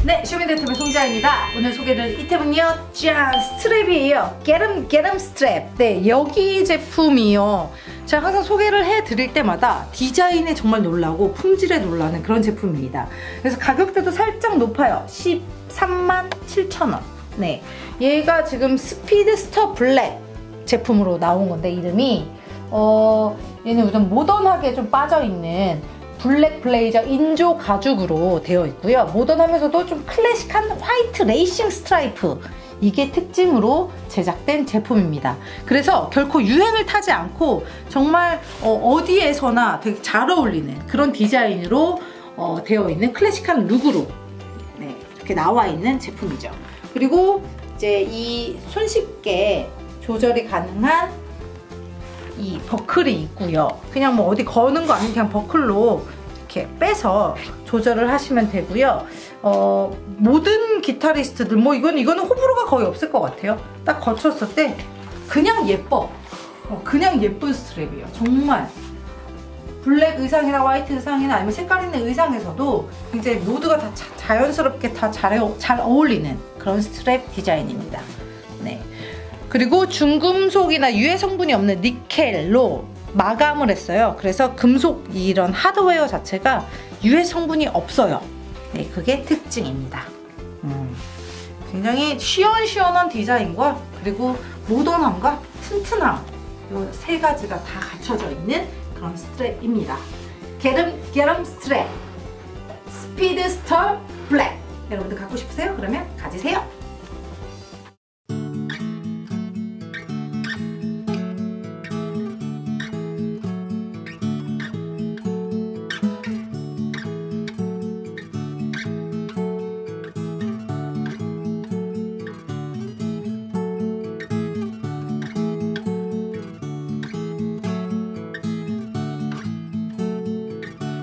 네, 쇼윈드TV 송지아입니다. 오늘 소개될 이템은요, 짠! 스트랩이에요. 게름 스트랩. 네, 여기 제품이요. 제가 항상 소개를 해드릴 때마다 디자인에 정말 놀라고 품질에 놀라는 그런 제품입니다. 그래서 가격대도 살짝 높아요. 137,000원. 네, 얘가 지금 스피드스터 블랙 제품으로 나온 건데, 이름이 얘는 요즘 모던하게 좀 빠져있는 블랙 블레이저 인조 가죽으로 되어 있고요. 모던하면서도 좀 클래식한 화이트 레이싱 스트라이프, 이게 특징으로 제작된 제품입니다. 그래서 결코 유행을 타지 않고 정말 어디에서나 되게 잘 어울리는 그런 디자인으로 되어 있는 클래식한 룩으로 네, 이렇게 나와 있는 제품이죠. 그리고 이제 이 손쉽게 조절이 가능한 이 버클이 있고요. 그냥 뭐 어디 거는 거 아니면 그냥 버클로 이렇게 빼서 조절을 하시면 되고요. 모든 기타리스트들 뭐 이거는 호불호가 거의 없을 것 같아요. 딱 거쳤을 때 그냥 예뻐. 그냥 예쁜 스트랩이에요. 정말 블랙 의상이나 화이트 의상이나 아니면 색깔 있는 의상에서도 굉장히 모두가 다 자연스럽게 다 잘 어울리는 그런 스트랩 디자인입니다. 네. 그리고 중금속이나 유해 성분이 없는 니켈로 마감을 했어요. 그래서 금속 이런 하드웨어 자체가 유해 성분이 없어요. 네, 그게 특징입니다. 굉장히 시원시원한 디자인과 그리고 모던함과 튼튼함, 이 세 가지가 다 갖춰져 있는 그런 스트랩입니다. 게름 스트랩 스피드스터 블랙. 여러분들 갖고 싶으세요? 그러면 가지세요.